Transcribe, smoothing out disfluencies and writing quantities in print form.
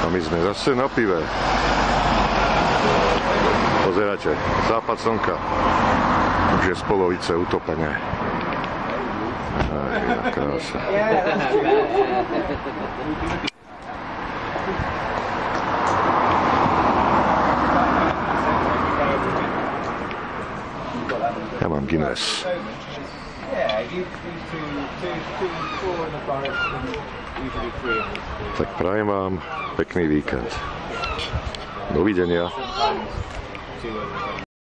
A my sme zase na pive. Pozeráte, západ slnka. Už je z polovice utopené. Aj, krása. Ja mám Guinness. Tak prajem vám pekný víkend. Dovidenia.